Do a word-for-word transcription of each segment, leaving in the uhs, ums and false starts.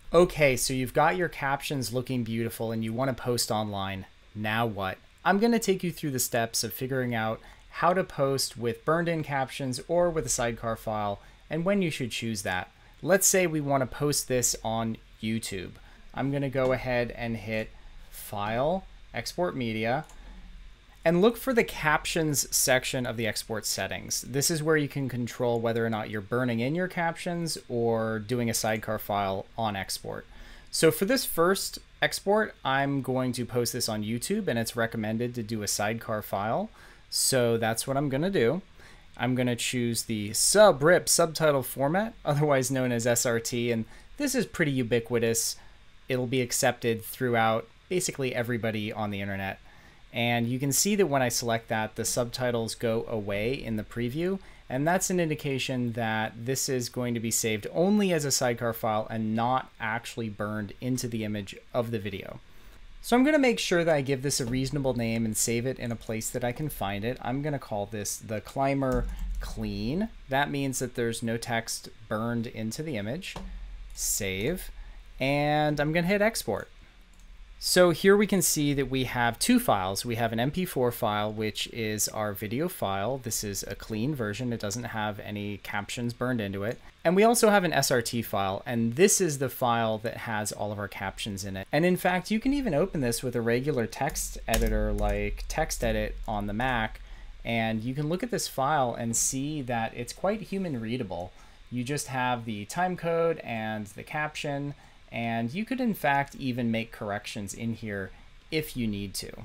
Okay, so you've got your captions looking beautiful and you want to post online. Now what? I'm going to take you through the steps of figuring out how to post with burned in captions or with a sidecar file and when you should choose that. Let's say we want to post this on YouTube. I'm going to go ahead and hit File, Export Media, and look for the captions section of the export settings. This is where you can control whether or not you're burning in your captions or doing a sidecar file on export. So for this first export, I'm going to post this on YouTube, and it's recommended to do a sidecar file. So that's what I'm gonna do. I'm gonna choose the sub-rip subtitle format, otherwise known as S R T, and this is pretty ubiquitous. It'll be accepted throughout basically everybody on the internet. And you can see that when I select that, the subtitles go away in the preview. And that's an indication that this is going to be saved only as a sidecar file and not actually burned into the image of the video. So I'm going to make sure that I give this a reasonable name and save it in a place that I can find it. I'm going to call this the Climber Clean. That means that there's no text burned into the image. Save. And I'm going to hit export. So here we can see that we have two files. We have an M P four file, which is our video file. This is a clean version. It doesn't have any captions burned into it. And we also have an S R T file, and this is the file that has all of our captions in it. And in fact, you can even open this with a regular text editor like TextEdit on the Mac, and you can look at this file and see that it's quite human readable. You just have the time code and the caption, and you could in fact even make corrections in here if you need to.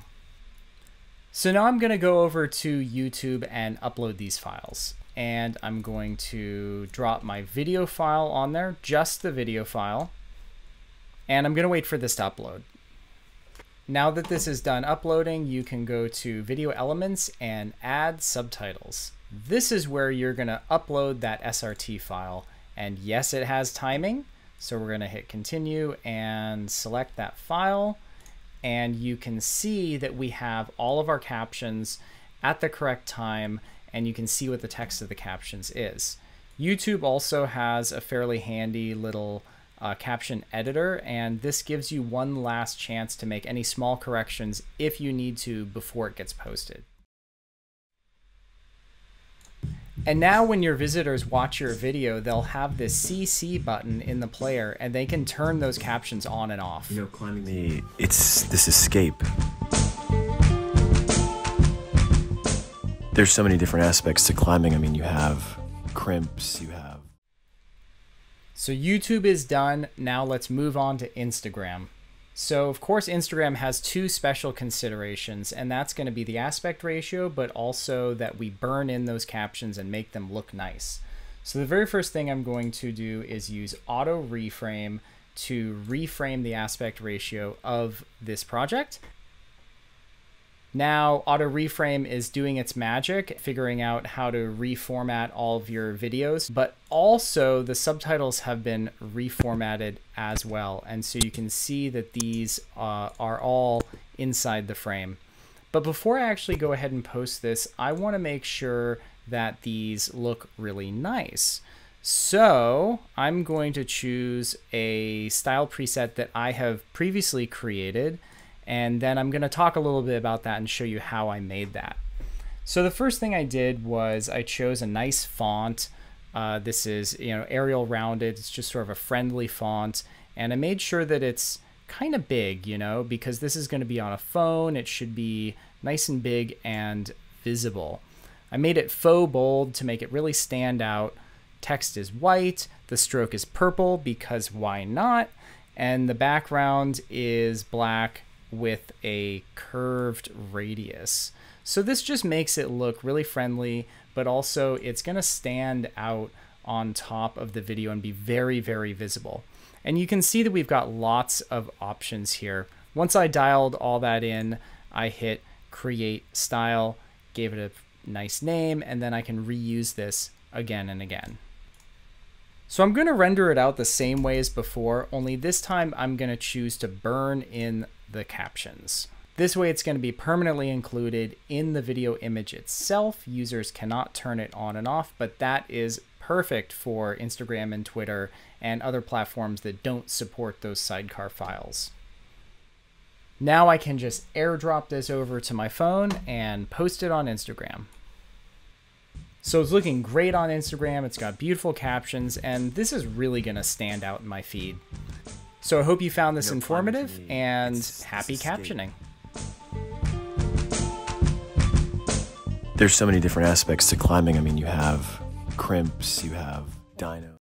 So now I'm going to go over to YouTube and upload these files. And I'm going to drop my video file on there, just the video file. And I'm going to wait for this to upload. Now that this is done uploading, you can go to Video Elements and Add Subtitles. This is where you're going to upload that S R T file. And yes, it has timing. So we're going to hit continue and select that file, and you can see that we have all of our captions at the correct time, and you can see what the text of the captions is. YouTube also has a fairly handy little uh, caption editor, and this gives you one last chance to make any small corrections if you need to before it gets posted. And now when your visitors watch your video, they'll have this C C button in the player, and they can turn those captions on and off. You know, climbing the, it's this escape. There's so many different aspects to climbing. I mean, you have crimps, you have... So YouTube is done. Now let's move on to Instagram. So of course, Instagram has two special considerations, and that's going to be the aspect ratio, but also that we burn in those captions and make them look nice. So the very first thing I'm going to do is use Auto-reframe to reframe the aspect ratio of this project. Now, Auto-reframe is doing its magic, figuring out how to reformat all of your videos, but also the subtitles have been reformatted as well. And so you can see that these uh, are all inside the frame. But before I actually go ahead and post this, I want to make sure that these look really nice. So I'm going to choose a style preset that I have previously created, and then I'm going to talk a little bit about that and show you how I made that. So the first thing I did was I chose a nice font. Uh, this is, you know, Arial rounded. It's just sort of a friendly font. And I made sure that it's kind of big, you know, because this is going to be on a phone. It should be nice and big and visible. I made it faux bold to make it really stand out. Text is white. The stroke is purple because why not? And the background is black with a curved radius. So this just makes it look really friendly, but also it's going to stand out on top of the video and be very, very visible. And you can see that we've got lots of options here. Once I dialed all that in, I hit create style, gave it a nice name, and then I can reuse this again and again. So I'm going to render it out the same way as before, only this time I'm going to choose to burn in the captions. This way it's going to be permanently included in the video image itself. Users cannot turn it on and off, but that is perfect for Instagram and Twitter and other platforms that don't support those sidecar files. Now I can just airdrop this over to my phone and post it on Instagram. So it's looking great on Instagram. It's got beautiful captions, and this is really going to stand out in my feed. So I hope you found this informative, and happy captioning. There's so many different aspects to climbing. I mean, you have crimps, you have dyno.